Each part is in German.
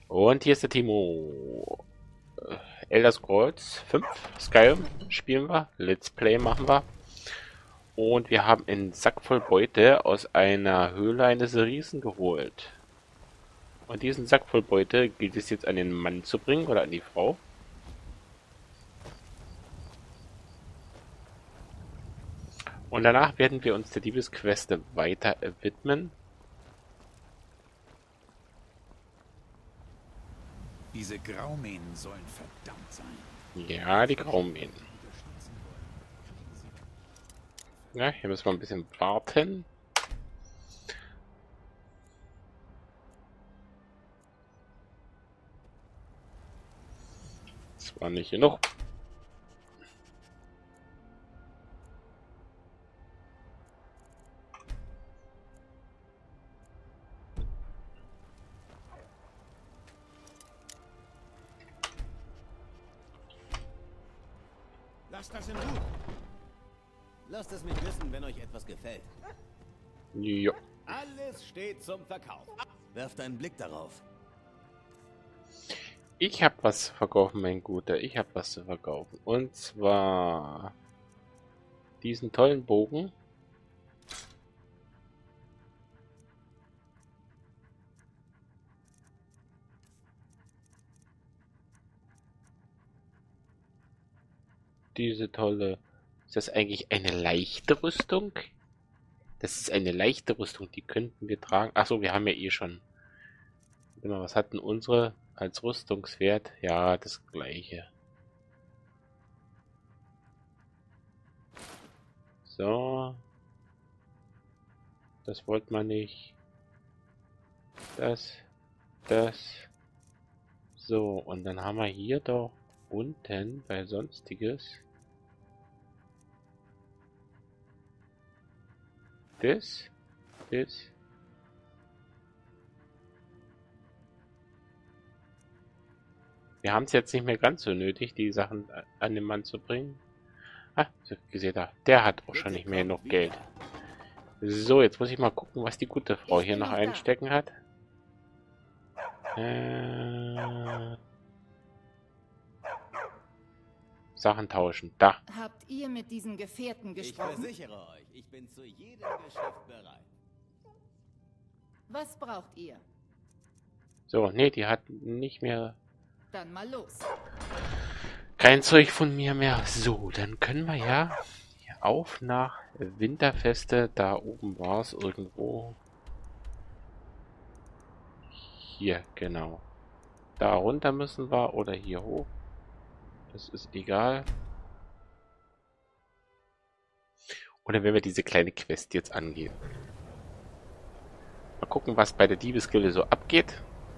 Und hier ist der Timo. Elder Scrolls 5 Skyrim spielen wir. Let's Play machen wir. Und wir haben einen Sack voll Beute aus einer Höhle eines Riesen geholt. Und diesen Sack voll Beute gilt es jetzt an den Mann zu bringen oder an die Frau. Und danach werden wir uns der Diebesqueste weiter widmen. Diese Graumähnen sollen verdammt sein. Ja, die Graumähnen. Ja, hier müssen wir ein bisschen warten. Das war nicht genug. Lasst das in Ruhe. Lasst es mich wissen, wenn euch etwas gefällt. Jo. Alles steht zum Verkauf. Werft einen Blick darauf. Ich habe was zu verkaufen, mein Guter. Ich habe was zu verkaufen. Und zwar diesen tollen Bogen. Diese tolle... Ist das eigentlich eine leichte Rüstung? Das ist eine leichte Rüstung, die könnten wir tragen. Achso, wir haben ja eh schon. Immer, was hatten unsere als Rüstungswert? Ja, das gleiche. So. Das wollte man nicht. Das. So, und dann haben wir hier doch unten bei Sonstiges. Das. Wir haben es jetzt nicht mehr ganz so nötig, die Sachen an den Mann zu bringen. Ah, seht ihr, der hat auch schon nicht mehr genug Geld. So, jetzt muss ich mal gucken, was die gute Frau hier noch einstecken hat. Sachen tauschen. Da. Habt ihr mit diesen Gefährten Ich gesprochen? versichere euch, ich bin zu jedem Geschäft bereit. Was braucht ihr? So, nee, die hat nicht mehr... Dann mal los. Kein Zeug von mir mehr. So, dann können wir ja auf nach Winterfeste. Da oben war es irgendwo. Hier, genau. Da runter müssen wir oder hier hoch. Das ist egal. Oder wenn wir diese kleine Quest jetzt angehen. Mal gucken, was bei der Diebesgilde so abgeht.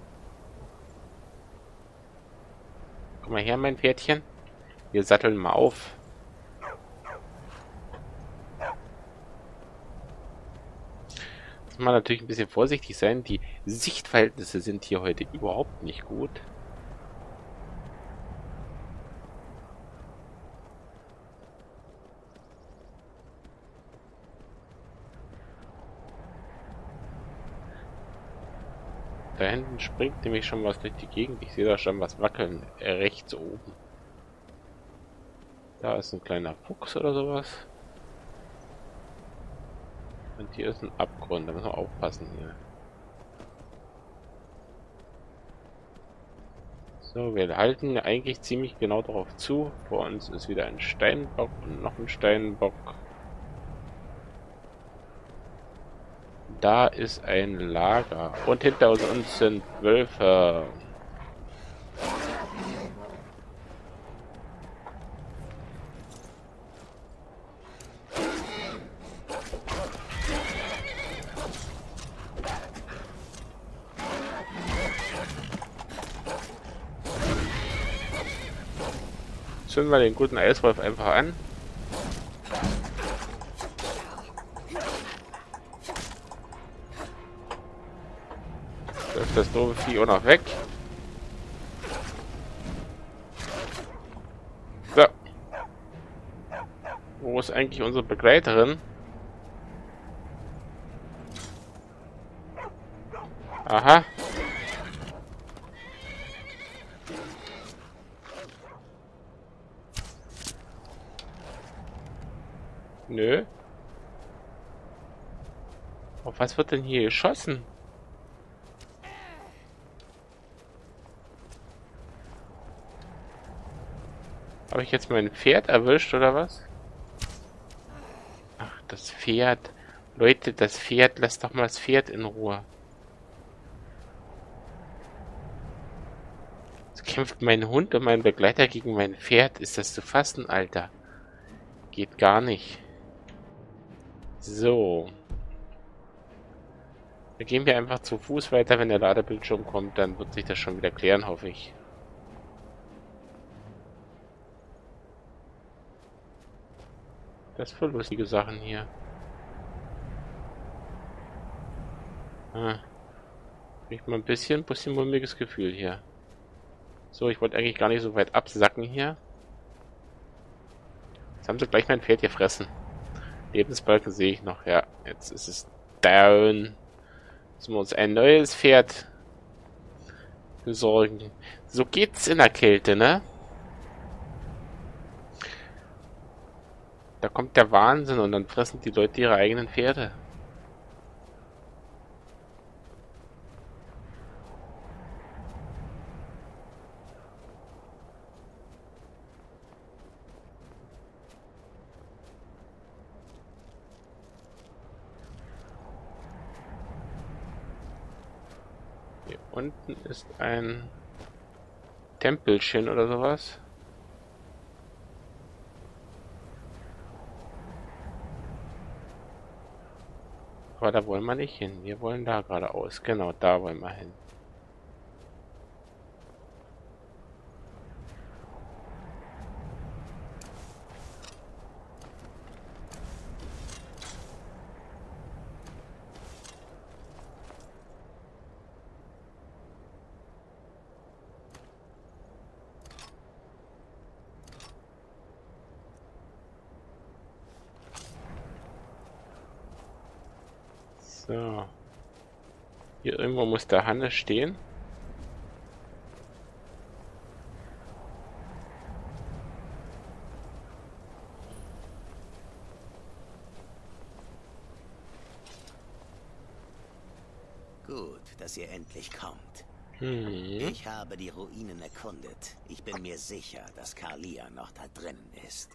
Komm mal her, mein Pferdchen. Wir satteln mal auf. Muss man natürlich ein bisschen vorsichtig sein. Die Sichtverhältnisse sind hier heute überhaupt nicht gut. Da hinten springt nämlich schon was durch die Gegend. Ich sehe da schon was wackeln. Rechts oben. Da ist ein kleiner Fuchs oder sowas. Und hier ist ein Abgrund. Da müssen wir aufpassen hier. So, wir halten eigentlich ziemlich genau darauf zu. Vor uns ist wieder ein Steinbock und noch ein Steinbock. Da ist ein Lager. Und hinter uns sind Wölfe. Zünden wir den guten Eiswolf einfach an. Läuft das doofe Vieh auch noch weg. So. Wo ist eigentlich unsere Begleiterin? Aha. Nö. Auf was wird denn hier geschossen? Habe ich jetzt mein Pferd erwischt, oder was? Ach, das Pferd. Leute, das Pferd. Lasst doch mal das Pferd in Ruhe. Jetzt kämpft mein Hund und mein Begleiter gegen mein Pferd. Ist das zu fassen, Alter? Geht gar nicht. So. Dann gehen wir einfach zu Fuß weiter. Wenn der Ladebildschirm kommt, dann wird sich das schon wieder klären, hoffe ich. Das ist für lustige Sachen hier. Ah. Kriegt mal ein bisschen mulmiges Gefühl hier. So, ich wollte eigentlich gar nicht so weit absacken hier. Jetzt haben sie gleich mein Pferd gefressen. Lebensbalken sehe ich noch. Ja, jetzt ist es down. Müssen wir uns ein neues Pferd besorgen. So geht's in der Kälte, ne? Da kommt der Wahnsinn und dann fressen die Leute ihre eigenen Pferde. Hier unten ist ein Tempelchen oder sowas. Aber da wollen wir nicht hin. Wir wollen da geradeaus. Genau, da wollen wir hin. So. Hier irgendwo muss der Hannes stehen. Gut, dass ihr endlich kommt. Hm. Ich habe die Ruinen erkundet. Ich bin mir sicher, dass Karlia noch da drinnen ist.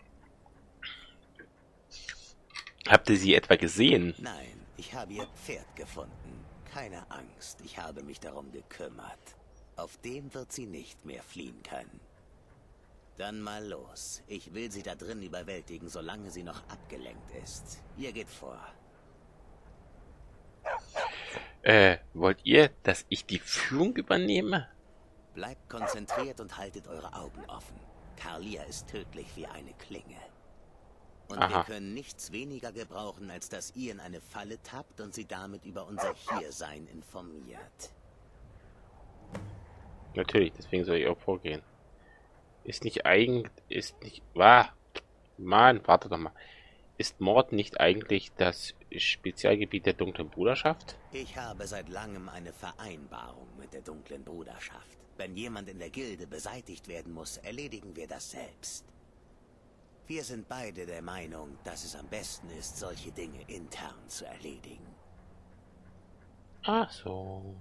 Habt ihr sie etwa gesehen? Nein, ich habe ihr Pferd gefunden. Keine Angst, ich habe mich darum gekümmert. Auf dem wird sie nicht mehr fliehen können. Dann mal los. Ich will sie da drin überwältigen, solange sie noch abgelenkt ist. Ihr geht vor. Wollt ihr, dass ich die Führung übernehme? Bleibt konzentriert und haltet eure Augen offen. Karlia ist tödlich wie eine Klinge. Und Aha. wir können nichts weniger gebrauchen, als dass ihr in eine Falle tappt und sie damit über unser Hiersein informiert. Natürlich, deswegen soll ich auch vorgehen. Ist nicht Mann, warte doch mal. Ist Mord nicht eigentlich das Spezialgebiet der Dunklen Bruderschaft? Ich habe seit langem eine Vereinbarung mit der Dunklen Bruderschaft. Wenn jemand in der Gilde beseitigt werden muss, erledigen wir das selbst. Wir sind beide der Meinung, dass es am besten ist, solche Dinge intern zu erledigen. Ach so.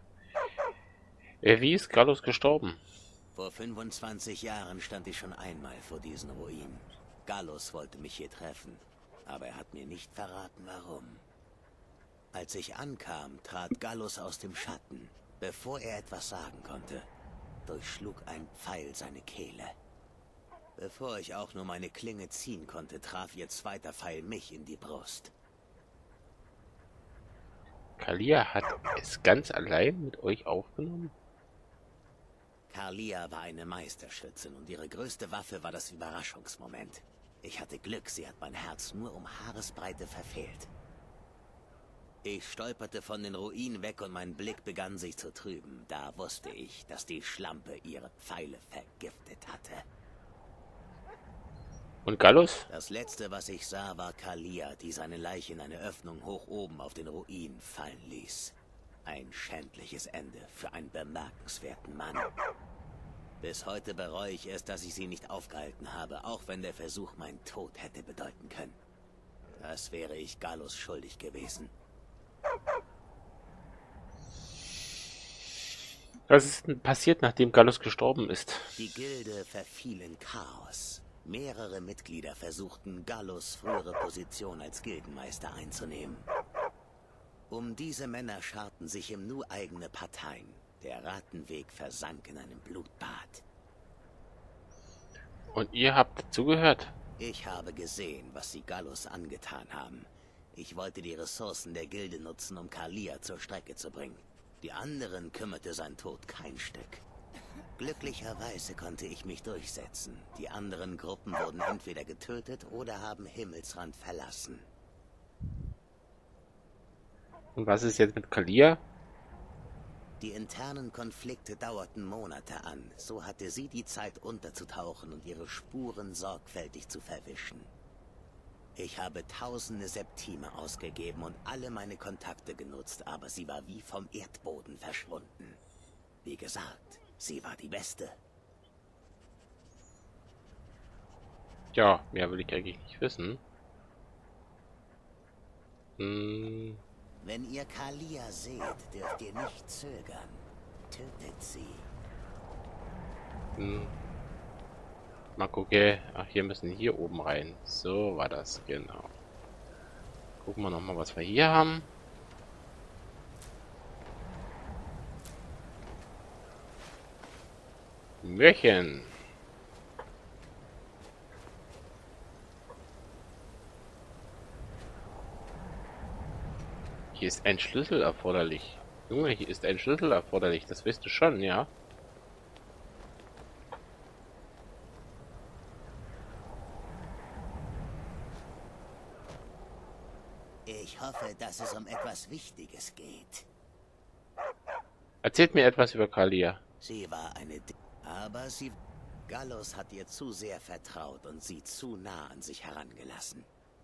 Wie ist Gallus gestorben? Vor 25 Jahren stand ich schon einmal vor diesen Ruinen. Gallus wollte mich hier treffen, aber er hat mir nicht verraten, warum. Als ich ankam, trat Gallus aus dem Schatten. Bevor er etwas sagen konnte, durchschlug ein Pfeil seine Kehle. Bevor ich auch nur meine Klinge ziehen konnte, traf ihr zweiter Pfeil mich in die Brust. Karlia hat es ganz allein mit euch aufgenommen? Karlia war eine Meisterschützin und ihre größte Waffe war das Überraschungsmoment. Ich hatte Glück, sie hat mein Herz nur um Haaresbreite verfehlt. Ich stolperte von den Ruinen weg und mein Blick begann sich zu trüben. Da wusste ich, dass die Schlampe ihre Pfeile vergiftet hatte. Und Gallus? Das letzte, was ich sah, war Karlia, die seine Leiche in eine Öffnung hoch oben auf den Ruinen fallen ließ. Ein schändliches Ende für einen bemerkenswerten Mann. Bis heute bereue ich es, dass ich sie nicht aufgehalten habe, auch wenn der Versuch meinen Tod hätte bedeuten können. Das wäre ich Gallus schuldig gewesen. Was ist denn passiert, nachdem Gallus gestorben ist? Die Gilde verfiel in Chaos. Mehrere Mitglieder versuchten, Gallus frühere Position als Gildenmeister einzunehmen. Um diese Männer scharten sich im Nu eigene Parteien. Der Rattenweg versank in einem Blutbad. Und ihr habt dazugehört? Ich habe gesehen, was sie Gallus angetan haben. Ich wollte die Ressourcen der Gilde nutzen, um Kalia zur Strecke zu bringen. Die anderen kümmerte sein Tod kein Stück. Glücklicherweise konnte ich mich durchsetzen. Die anderen Gruppen wurden entweder getötet oder haben Himmelsrand verlassen. Und was ist jetzt mit Kalia? Die internen Konflikte dauerten Monate an. So hatte sie die Zeit unterzutauchen und ihre Spuren sorgfältig zu verwischen. Ich habe tausende Septime ausgegeben und alle meine Kontakte genutzt, aber sie war wie vom Erdboden verschwunden. Wie gesagt, sie war die Beste. Ja, mehr will ich eigentlich nicht wissen. Hm, Wenn ihr Kalia seht, dürft ihr nicht zögern. Tötet sie. mal gucken. Ach, hier müssen hier oben rein. So war das, genau. Gucken wir nochmal, was wir hier haben. Märchen. Hier ist ein Schlüssel erforderlich. Junge, hier ist ein Schlüssel erforderlich. Das weißt du schon, ja? Ich hoffe, dass es um etwas Wichtiges geht. Erzählt mir etwas über Kalia. Sie war eine... Aber sie... Gallus hat ihr zu sehr vertraut und sie zu nah an sich herangelassen.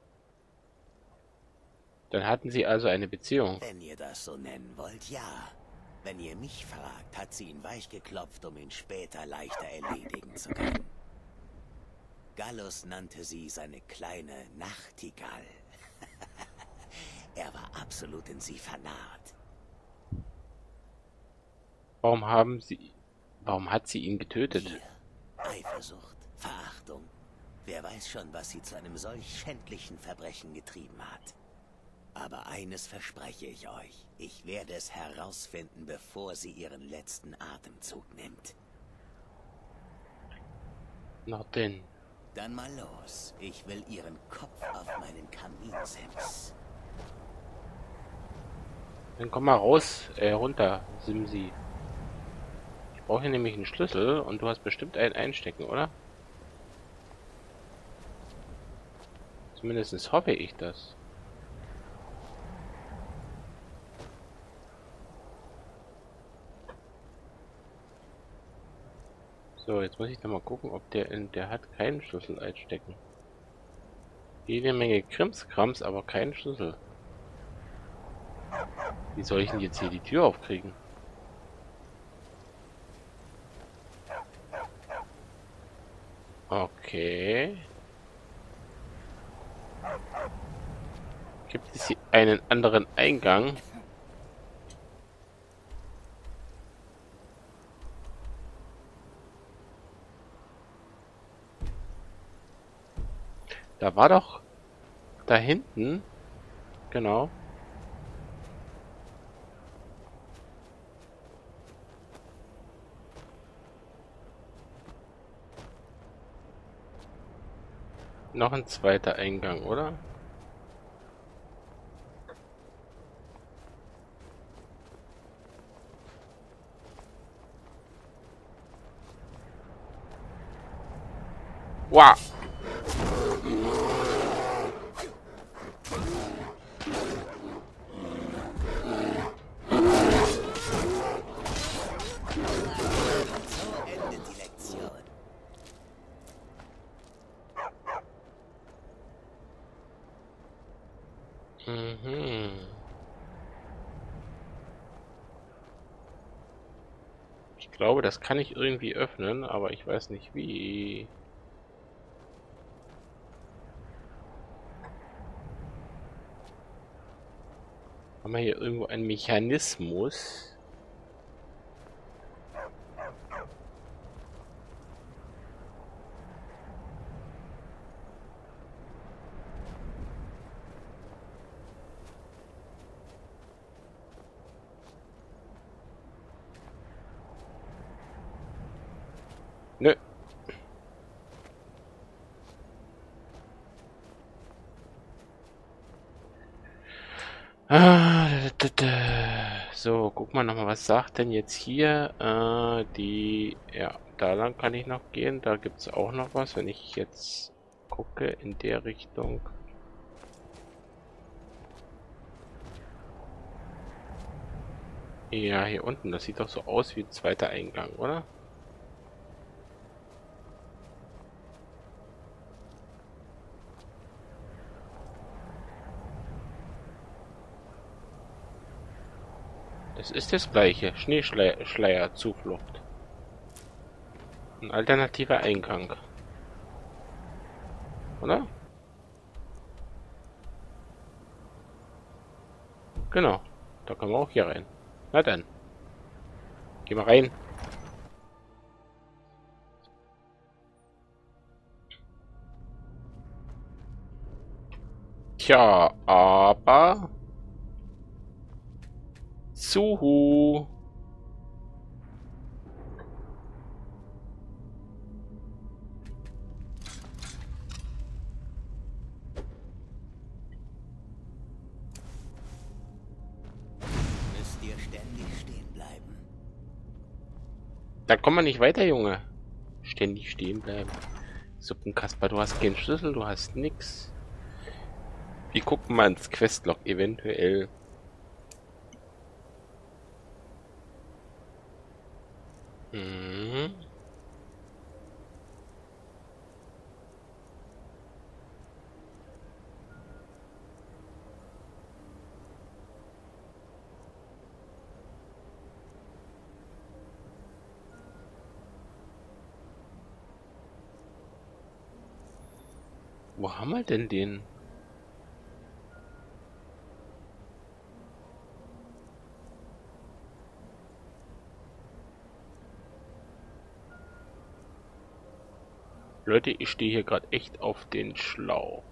Dann hatten sie also eine Beziehung. Wenn ihr das so nennen wollt, ja. Wenn ihr mich fragt, hat sie ihn weich geklopft, um ihn später leichter erledigen zu können. Gallus nannte sie seine kleine Nachtigall. Er war absolut in sie vernarrt. Warum hat sie ihn getötet? Gier, Eifersucht, Verachtung. Wer weiß schon, was sie zu einem solch schändlichen Verbrechen getrieben hat. Aber eines verspreche ich euch. Ich werde es herausfinden, bevor sie ihren letzten Atemzug nimmt. Na denn. Dann mal los. Ich will ihren Kopf auf meinen Kaminsims. Dann komm mal raus, runter, Simsi. Ich brauche hier nämlich einen Schlüssel und du hast bestimmt einen einstecken, oder? Zumindest hoffe ich das. So, jetzt muss ich da mal gucken, ob der hat keinen Schlüssel einstecken. Jede Menge Krimskrams, aber keinen Schlüssel. Wie soll ich denn jetzt hier die Tür aufkriegen? Okay. Gibt es hier einen anderen Eingang? Da war doch da hinten, genau. Noch ein zweiter Eingang, oder? Wow. So endet die Lektion. Mhm. Ich glaube, das kann ich irgendwie öffnen, aber ich weiß nicht wie. Haben wir hier irgendwo einen Mechanismus? Nö. So, guck mal nochmal, was sagt denn jetzt hier ja, da lang kann ich noch gehen, da gibt es auch noch was, wenn ich jetzt gucke in der Richtung. Ja, hier unten, das sieht doch so aus wie ein zweiter Eingang, oder? Das ist das gleiche. Schneeschleier, Zuflucht. Ein alternativer Eingang. Oder? Genau. Da können wir auch hier rein. Na dann. Gehen wir rein. Tja, aber... Zuhu. Müsst ihr ständig stehen bleiben. Da kommt man nicht weiter, Junge. Ständig stehen bleiben. Suppenkasper, du hast keinen Schlüssel, du hast nix. Wir gucken mal ins Questlog, eventuell. Mhm. Wo haben wir denn den? Leute, ich stehe hier gerade echt auf den Schlauch.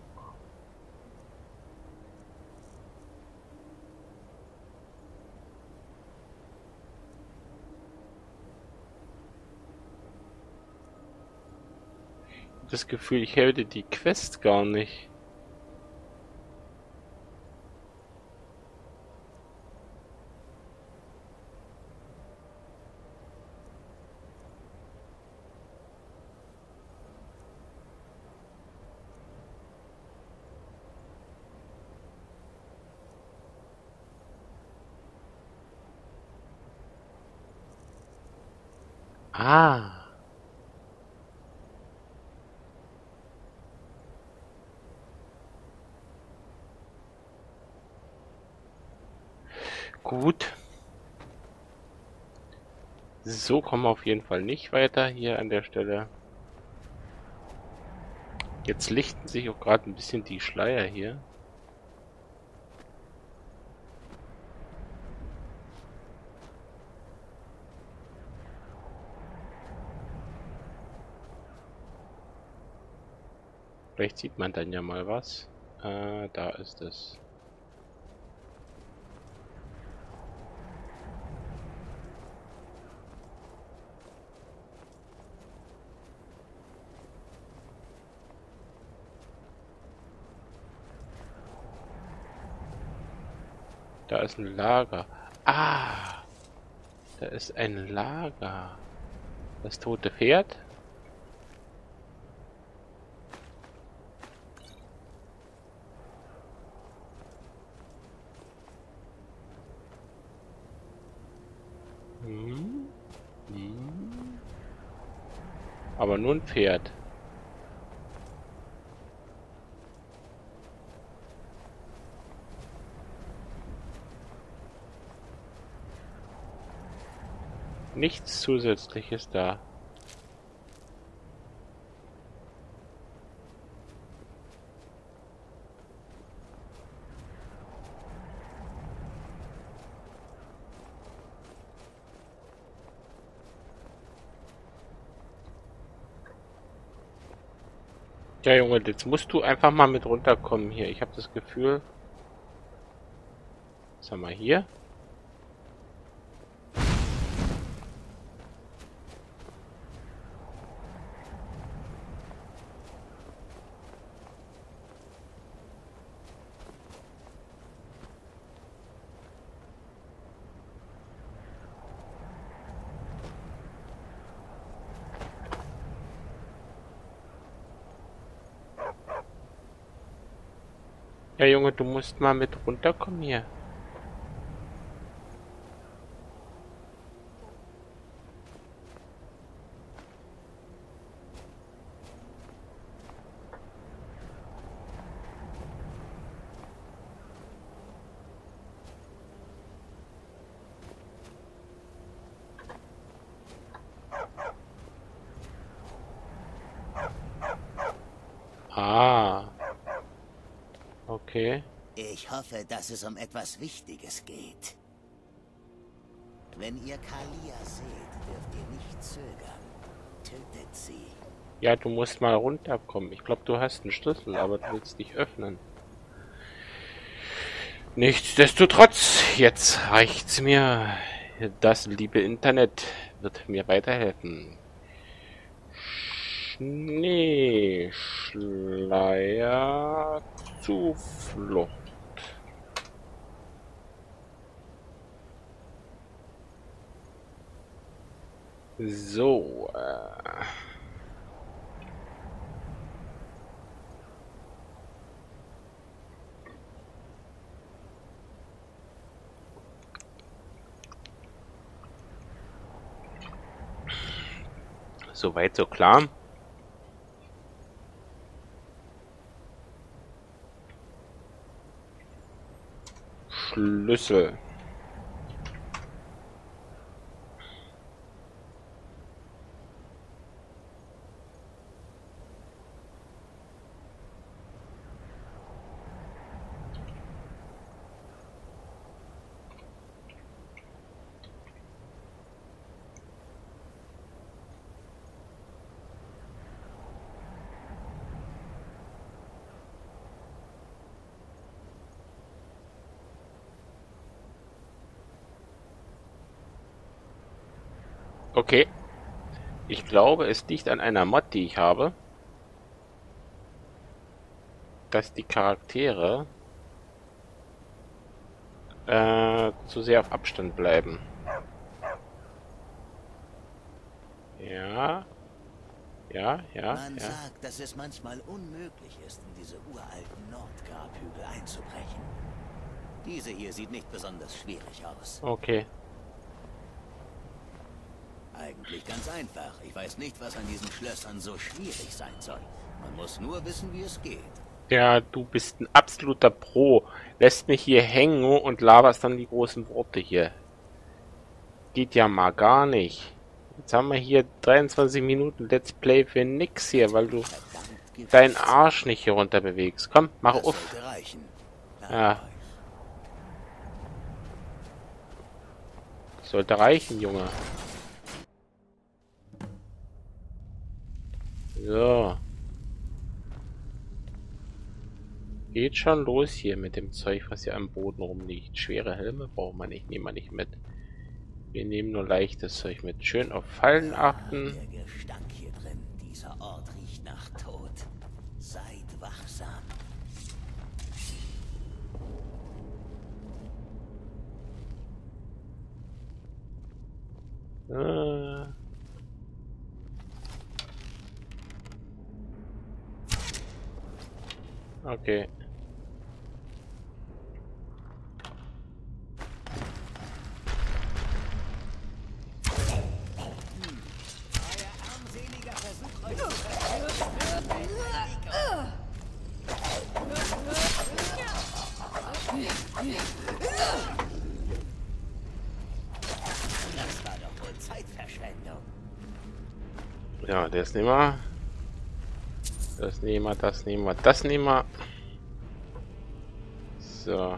Das Gefühl, ich hätte die Quest gar nicht. Ah. Gut. So kommen wir auf jeden Fall nicht weiter hier an der Stelle. Jetzt lichten sich auch gerade ein bisschen die Schleier hier. Vielleicht sieht man dann ja mal was. Da ist es. Da ist ein Lager. Ah, da ist ein Lager. Das tote Pferd. Hm. Hm. Aber nur ein Pferd. Nichts Zusätzliches da. Ja, Junge, jetzt musst du einfach mal mit runterkommen hier. Ich habe das Gefühl... Was haben wir hier? Ja, Junge, du musst mal mit runterkommen hier. Ah. Okay. Ich hoffe, dass es um etwas Wichtiges geht. Wenn ihr Kalia seht, dürft ihr nicht zögern. Tötet sie. Ja, du musst mal runterkommen. Ich glaube, du hast einen Schlüssel, aber du willst nicht öffnen. Nichtsdestotrotz, jetzt reicht's mir. Das liebe Internet wird mir weiterhelfen. Schneeschleier Zuflucht. So, soweit so klar. Schlüssel. Okay. Ich glaube, es liegt an einer Mod, die ich habe, dass die Charaktere zu sehr auf Abstand bleiben. Ja. Ja. Man sagt, dass es manchmal unmöglich ist, in diese uralten Nordgrabhügel einzubrechen. Diese hier sieht nicht besonders schwierig aus. Okay. Eigentlich ganz einfach. Ich weiß nicht, was an diesen Schlössern so schwierig sein soll. Man muss nur wissen, wie es geht. Ja, du bist ein absoluter Pro. Lässt mich hier hängen und laberst dann die großen Worte hier. Geht ja mal gar nicht. Jetzt haben wir hier 23 Minuten Let's Play für nix hier, weil du deinen Arsch nicht hier runter bewegst. Komm, mach Das auf. sollte reichen. Ja. Sollte reichen, Junge. So. Geht schon los hier mit dem Zeug, was hier am Boden rumliegt. Schwere Helme braucht man nicht, nehmen wir nicht mit. Wir nehmen nur leichtes Zeug mit. Schön auf Fallen achten. Der Gestank hier drin. Dieser Ort riecht nach Tod. Seid wachsam. Okay. Das war doch wohl Zeitverschwendung. Ja, das nehmen wir. Das nehmen wir, das nehmen wir, das nehmen wir. So.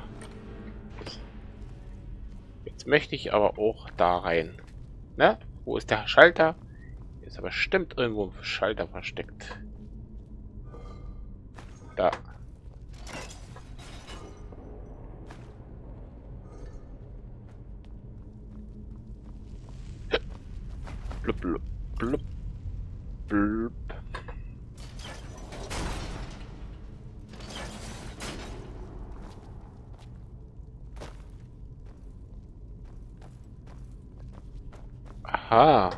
Jetzt möchte ich aber auch da rein. Ne? Wo ist der Schalter? Ist aber bestimmt irgendwo ein Schalter versteckt. Da. Blub, blub, blub, blub. Aha.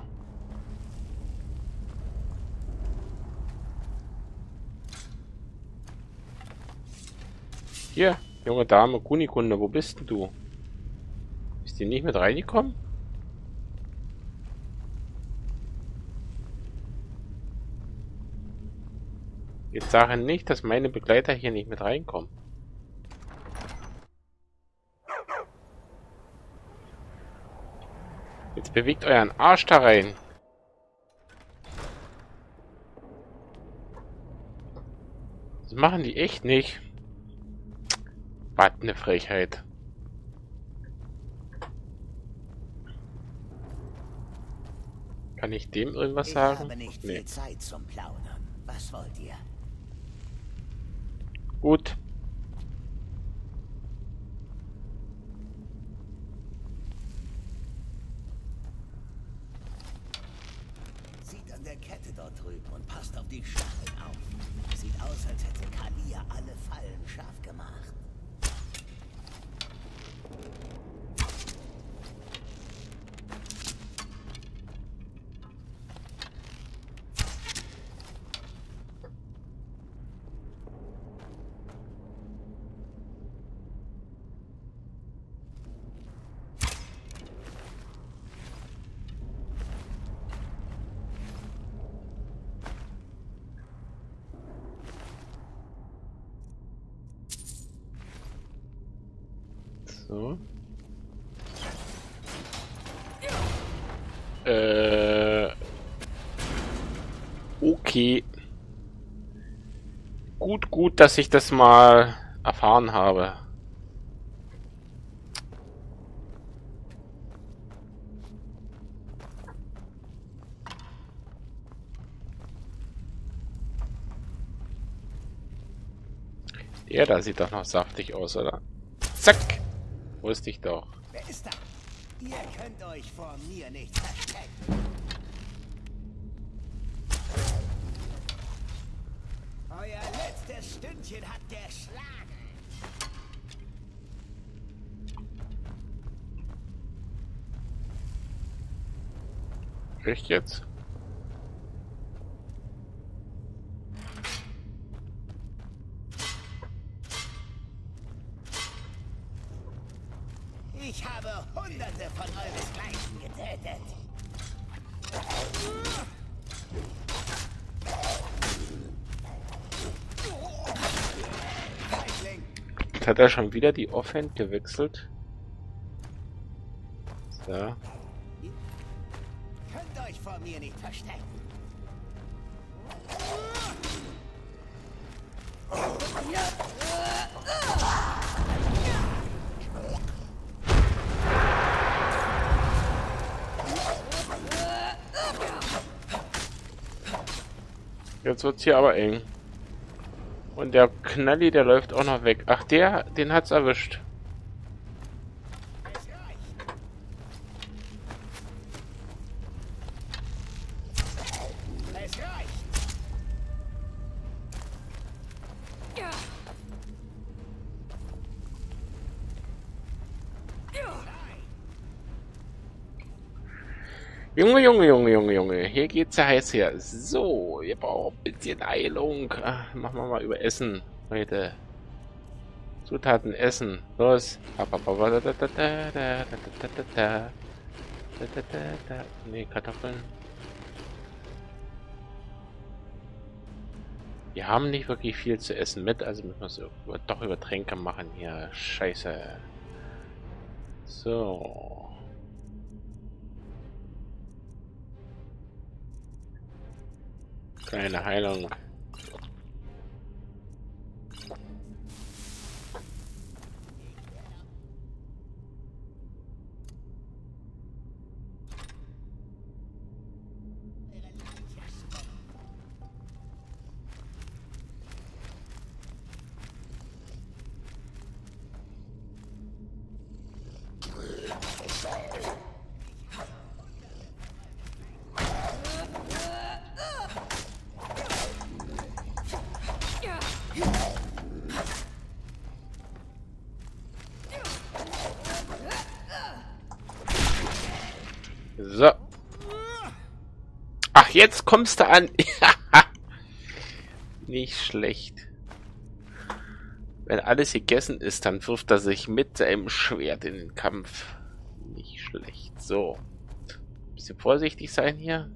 Hier, junge Dame, Kunikunde, wo bist denn du? Ist die nicht mit reingekommen? Jetzt sage nicht, dass meine Begleiter hier nicht mit reinkommen. Jetzt bewegt euren Arsch da rein. Das machen die echt nicht. Was eine Frechheit. Kann ich dem irgendwas Ich sagen? habe nicht viel Zeit zum Plaudern. Was wollt ihr? Gut. Zieht an der Kette dort drüben und passt auf die Stacheln auf. Sieht aus, als hätte Kalia alle Fallen scharf gemacht. So. Okay. Gut, dass ich das mal erfahren habe. Der da sieht doch noch saftig aus, oder? Zack! Wusste ich doch. Wer ist da? Ihr könnt euch vor mir nicht verstecken. Euer letztes Stündchen hat geschlagen. Echt jetzt? Ich habe Hunderte von euresgleichen getötet. Jetzt hat er schon wieder die Offhand gewechselt. So. Könnt euch vor mir nicht verstecken. Jetzt wird's hier aber eng. Und der Knalli, der läuft auch noch weg. Ach, den hat's erwischt. Es reicht. Es reicht. Junge. Hier geht's ja heiß her. So, wir brauchen ein bisschen Eilung. Ach, machen wir mal über Essen heute. Zutaten essen. Los. Nee, Kartoffeln. Wir haben nicht wirklich viel zu essen mit, also müssen wir es doch über Tränke machen hier. Scheiße. So. Kleine Heilung. Ach, jetzt kommst du an. Nicht schlecht. Wenn alles gegessen ist, dann wirft er sich mit seinem Schwert in den Kampf. Nicht schlecht. So. Bisschen vorsichtig sein hier.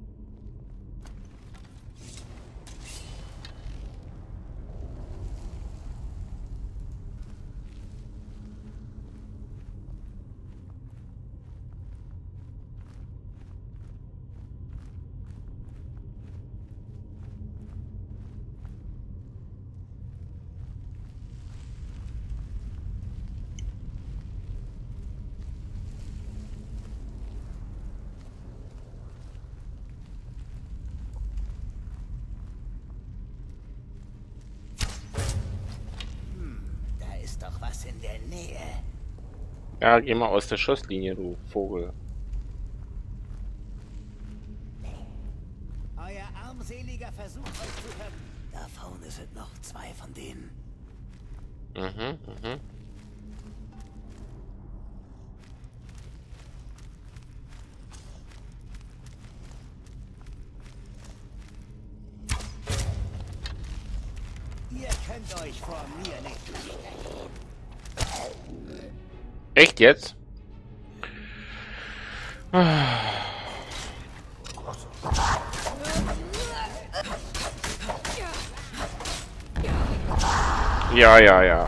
Da ist doch was in der Nähe. Ja, geh mal aus der Schusslinie, du Vogel. Euer armseliger Versuch, euch zu retten. Da vorne sind noch 2 von denen. Mhm. Ihr könnt euch vor mir nicht verstecken. Echt jetzt? Ja. Ich werde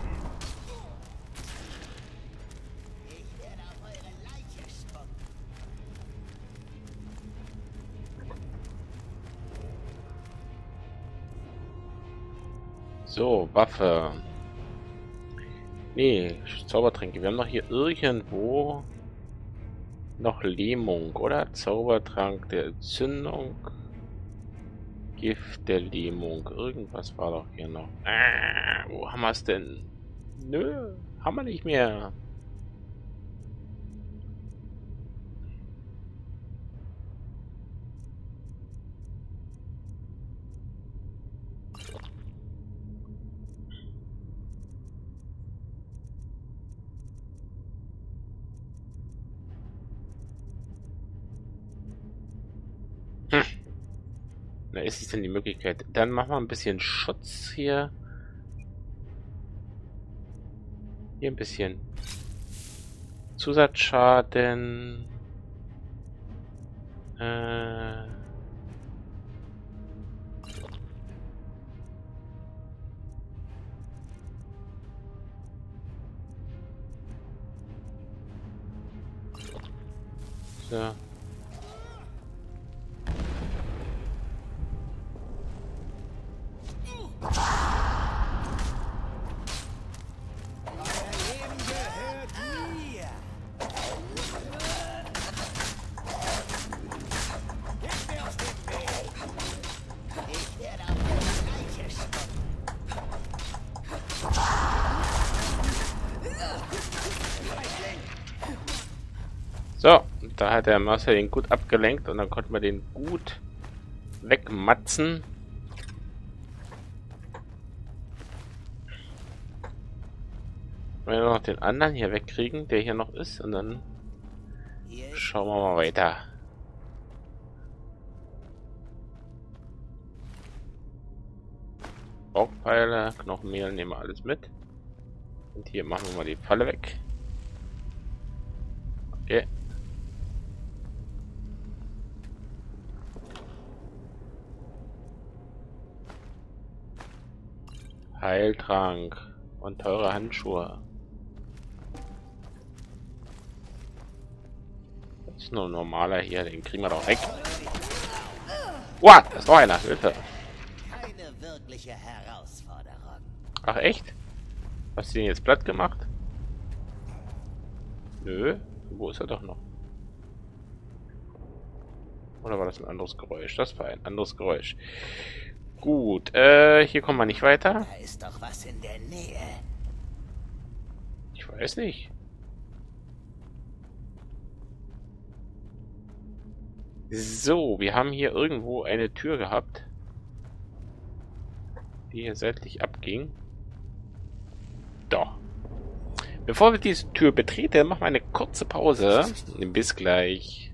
auf eure Leiche spucken. So, Waffe. Nee, Zaubertränke. Wir haben doch hier irgendwo noch Lähmung, oder? Zaubertrank der Entzündung. Gift der Lähmung. Irgendwas war doch hier noch. Wo haben wir es denn? Nö, haben wir nicht mehr. Da ist es denn die Möglichkeit. Dann machen wir ein bisschen Schutz hier. Hier ein bisschen Zusatzschaden. So. Euer Leben gehört mir. Geht mir aus dem Weg. Ich werde auf eure Leiche spucken. So, da hat der Marcel den gut abgelenkt und dann konnten wir den gut wegmatzen. Wenn wir noch den anderen hier wegkriegen, der hier noch ist, und dann Hier schauen wir mal weiter. Bockpfeile, Knochenmehl nehmen wir alles mit. Und hier machen wir mal die Falle weg. Okay. Heiltrank und teure Handschuhe. Das ist nur ein normaler hier, den kriegen wir doch weg. What? Da ist noch einer. Hilfe. keine wirkliche Herausforderung. Ach echt? Hast du den jetzt platt gemacht? Nö. Wo ist er doch noch? Oder war das ein anderes Geräusch? Das war ein anderes Geräusch. Gut, hier kommen wir nicht weiter. Da ist doch was in der Nähe. Ich weiß nicht. So, wir haben hier irgendwo eine Tür gehabt, die hier seitlich abging. Doch. Bevor wir diese Tür betreten, machen wir eine kurze Pause. Bis gleich.